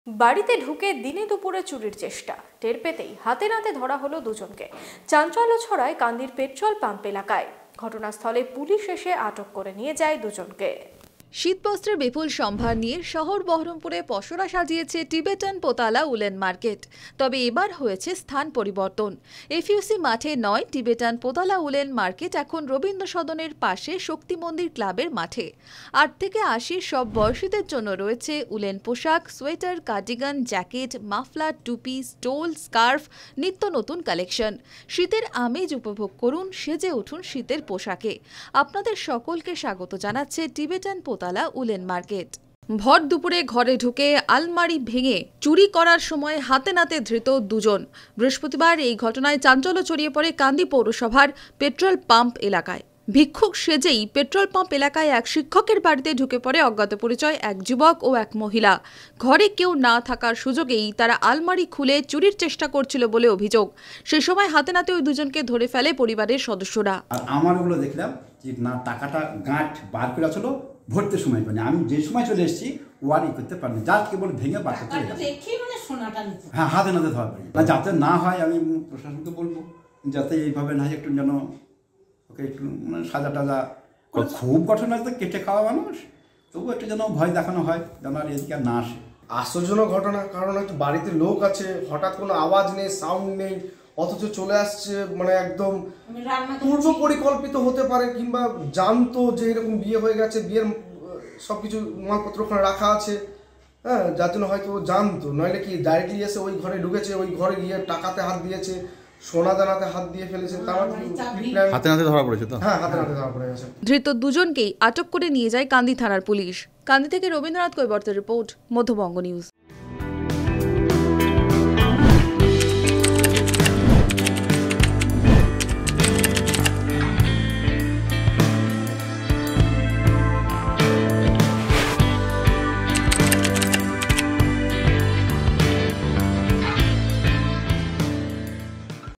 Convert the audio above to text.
বাড়িতে ঢুকে দিনে দুপুরে চুরির চেষ্টা টের পেতেই হাতে নাতে ধরা হলো দুজনকে। চাঞ্চল্য ছড়ায় কান্দির পেট্রোল পাম্প এলাকায়। ঘটনাস্থলে পুলিশ এসে আটক করে নিয়ে যায় দুজনকে। শীতবস্ত্রের বিপুল সম্ভার নিয়ে শহর বহরমপুরে পসরা সাজিয়েছে টিবেটান পোতালা উলেন মার্কেট। তবে এবার হয়েছে স্থান পরিবর্তন। এফইউসি মাঠে নয়, টিবেটান পোতালা উলেন মার্কেট এখন রবীন্দ্র সদনের পাশে শক্তি মন্দির ক্লাবের মাঠে। ৮ থেকে ৮০ সব বয়সীদের জন্য রয়েছে উলেন পোশাক, সোয়েটার, কার্ডিগান, জ্যাকেট, মাফলার, টুপি, স্টোল, স্কার্ফ, নিত্য নতুন কালেকশন। শীতের আমেজ উপভোগ করুন, সেজে উঠুন শীতের পোশাকে। আপনাদের সকলকে স্বাগত জানাচ্ছে টিবেটান পোতালা উলেন মার্কেট। ভর দুপুরে ঘরে ঢুকে আলমারি ভেঙে চুরি করার সময় হাতে নাতে ধৃত দুজন। বৃহস্পতিবার এই ঘটনায় চাঞ্চল্য ছড়িয়ে পড়ে কান্দি পৌরসভার পেট্রোল পাম্প এলাকায়। ভিক্ষুক সেজেই পেট্রোল পাম্প এলাকায় এক শিক্ষকের বাড়িতে ঢুকে পড়ে অজ্ঞাত পরিচয় এক যুবক ও এক মহিলা। ঘরে কেউ না থাকার সুযোগেই তারা আলমারি খুলে চুরির চেষ্টা করছিল বলে অভিযোগ। সেই সময় হাতে নাতে ওই দুজনকে ধরে ফেলে পরিবারের সদস্যরা। আমার ওগুলো দেখলাম যে না, টাকাটা গাঁট বার করে ছিল, ভরতে সময় পাইনি। আমি যে সময় চলে এসেছি ওয়ারি করতে পারিনি, জাস্ট কেবল ভেঙে বার করতে গেছে। হ্যাঁ, হাতে নাতে ধরা পড়ি না, যাতে না হয় আমি প্রশাসনকে বলবো যাতে এইভাবে না হয়, একটু যেন ওকে একটু মানে সাজা টাজা। খুব ঘটনা তো কেটে খাওয়া মানুষ, তবু একটু যেন ভয় দেখানো হয়, যেন আর এদিকে না আসে। আশ্চর্যজনক ঘটনা, কারণ হয়তো বাড়িতে লোক আছে, হঠাৎ কোনো আওয়াজ নেই, সাউন্ড নেই, অথচ চলে আসছে। মানে একদম পূর্ব পরিকল্পিত হতে পারে, কিংবা জানতো যে এরকম বিয়ে হয়ে গেছে, বিয়ের সবকিছু মালপত্র ওখানে রাখা আছে, হ্যাঁ, যার জন্য হয়তো জানতো। নইলে কি ডাইরেক্টলি এসে ওই ঘরে ঢুকেছে, ওই ঘরে গিয়ে টাকাতে হাত দিয়েছে, সোনা দানাতে হাত দিয়ে ফেলেছে, হাতে নাতে ধরা পড়েছে তো। হ্যাঁ, হাতে নাতে ধরা পড়ে গেছে। ধৃত দুজনকেই আটক করে নিয়ে যায় কান্দি থানার পুলিশ। কান্দি থেকে রবীন্দ্রনাথ কৈবর্তের রিপোর্ট, মধ্যবঙ্গ নিউজ।